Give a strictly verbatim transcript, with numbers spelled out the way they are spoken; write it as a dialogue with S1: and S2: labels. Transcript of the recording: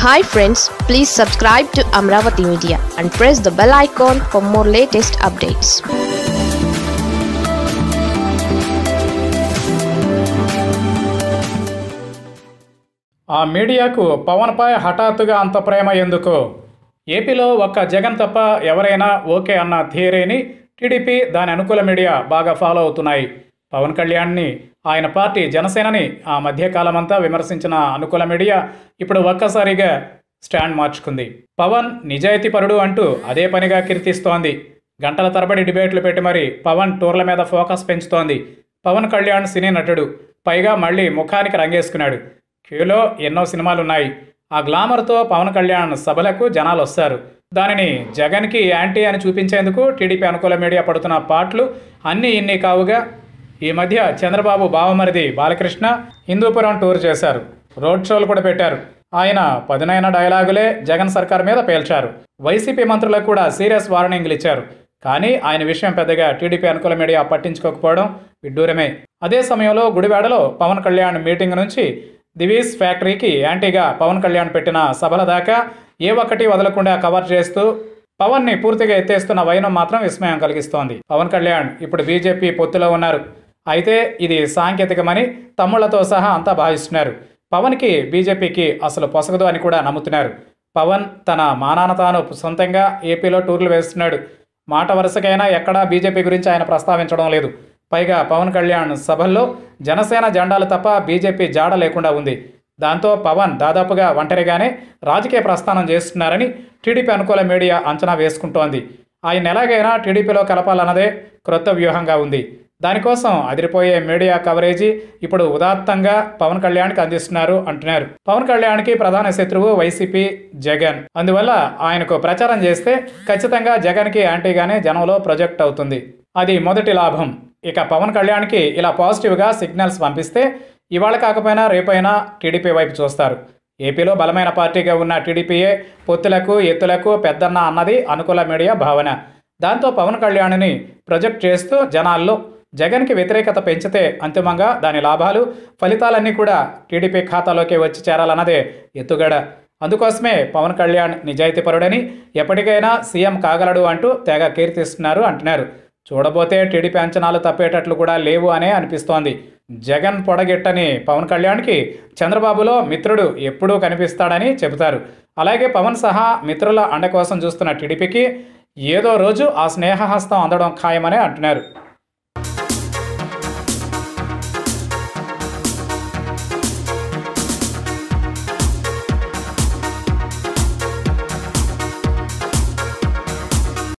S1: Hi friends, please subscribe to Amaravathi Media and press the bell icon for more latest updates.
S2: ఆ మీడియాకు పవన్పై హఠాత్తుగా అంత ప్రేమ ఎందుకు? ఏపీలో ఒక్క జగన్ తప్ప ఎవరైనా ఓకే అన్న థియరీని టీడీపీ దాని అనుకూల మీడియా బాగా ఫాలో అవుతున్నాయి. పవన్ కళ్యాణ్ని, ఆయన పార్టీ జనసేనని ఆ మధ్యకాలమంతా విమర్శించిన అనుకూల మీడియా ఇప్పుడు ఒక్కసారిగా స్టాండ్ మార్చుకుంది. పవన్ నిజాయితీపరుడు అంటూ అదే పనిగా కీర్తిస్తోంది. గంటల తరబడి డిబేట్లు పెట్టి మరి పవన్ టూర్ల మీద ఫోకస్ పెంచుతోంది. పవన్ కళ్యాణ్ సినీ నటుడు, పైగా మళ్ళీ ముఖానికి రంగేసుకున్నాడు. క్యూలో ఎన్నో సినిమాలున్నాయి. ఆ గ్లామర్తో పవన్ కళ్యాణ్ సభలకు జనాలు వస్తారు. దానిని జగన్కి యాంటీ అని చూపించేందుకు టీడీపీ అనుకూల మీడియా పడుతున్న పాటలు అన్నీ ఇన్ని కావుగా ఈ మధ్య చంద్రబాబు బావమరిది బాలకృష్ణ హిందూపురం టూర్ చేశారు. రోడ్ షోలు కూడా పెట్టారు. ఆయన పదునైన డైలాగులే జగన్ సర్కార్ మీద పేల్చారు. వైసీపీ మంత్రులకు కూడా సీరియస్ వార్నింగ్లు ఇచ్చారు. కానీ ఆయన విషయం పెద్దగా టీడీపీ అనుకూల మీడియా పట్టించుకోకపోవడం విడ్డూరమే. అదే సమయంలో గుడివాడలో పవన్ కళ్యాణ్ మీటింగ్ నుంచి దివీస్ ఫ్యాక్టరీకి యాంటీగా పవన్ కళ్యాణ్ పెట్టిన సభల దాకా ఏ ఒక్కటి వదలకుండా కవర్ చేస్తూ పవన్ని పూర్తిగా ఎత్తేస్తున్న వైనం మాత్రం విస్మయం కలిగిస్తోంది. పవన్ కళ్యాణ్ ఇప్పుడు బీజేపీ పొత్తులో ఉన్నారు. అయితే ఇది సాంకేతికమని తమ్ముళ్లతో సహా అంతా భావిస్తున్నారు. పవన్కి బీజేపీకి అసలు పొసగదు అని కూడా నమ్ముతున్నారు. పవన్ తన మానాన తాను సొంతంగా ఏపీలో టూర్లు వేస్తున్నాడు. మాట వరుసకైనా ఎక్కడా బీజేపీ గురించి ఆయన ప్రస్తావించడం లేదు. పైగా పవన్ కళ్యాణ్ సభల్లో జనసేన జెండాలు తప్ప బీజేపీ జాడ లేకుండా ఉంది. దాంతో పవన్ దాదాపుగా ఒంటరిగానే రాజకీయ ప్రస్థానం చేస్తున్నారని టీడీపీ అనుకూల మీడియా అంచనా వేసుకుంటోంది. ఆయన ఎలాగైనా టీడీపీలో కలపాలన్నదే క్రొత్త వ్యూహంగా ఉంది. దానికోసం అదిరిపోయే మీడియా కవరేజీ ఇప్పుడు ఉదాత్తంగా పవన్ కళ్యాణ్కి అందిస్తున్నారు అంటున్నారు. పవన్ కళ్యాణ్కి ప్రధాన శత్రువు వైసీపీ, జగన్. అందువల్ల ఆయనకు ప్రచారం చేస్తే ఖచ్చితంగా జగన్కి యాంటీగానే జనంలో ప్రొజెక్ట్ అవుతుంది. అది మొదటి లాభం. ఇక పవన్ కళ్యాణ్కి ఇలా పాజిటివ్గా సిగ్నల్స్ పంపిస్తే ఇవాళ కాకపోయినా రేపైనా టీడీపీ వైపు చూస్తారు. ఏపీలో బలమైన పార్టీగా ఉన్న టీడీపీయే పొత్తులకు ఎత్తులకు పెద్దన్న అన్నది అనుకూల మీడియా భావన. దాంతో పవన్ కళ్యాణ్ని ప్రొజెక్ట్ చేస్తూ జనాల్లో జగన్కి వ్యతిరేకత పెంచితే అంతిమంగా దాని లాభాలు, ఫలితాలన్నీ కూడా టీడీపీ ఖాతాలోకి వచ్చి చేరాలన్నదే ఎత్తుగడ. అందుకోసమే పవన్ కళ్యాణ్ నిజాయితీపరుడని, ఎప్పటికైనా సీఎం కాగలడు అంటూ తెగ కీర్తిస్తున్నారు అంటున్నారు. చూడబోతే టీడీపీ అంచనాలు తప్పేటట్లు కూడా లేవు అనే అనిపిస్తోంది. జగన్ పొడగెట్టని పవన్ కళ్యాణ్కి చంద్రబాబులో మిత్రుడు ఎప్పుడూ కనిపిస్తాడని చెబుతారు. అలాగే పవన్ సహా మిత్రుల అండ కోసం చూస్తున్న టీడీపీకి ఏదో రోజు ఆ స్నేహహస్తం అందడం ఖాయమని అంటున్నారు.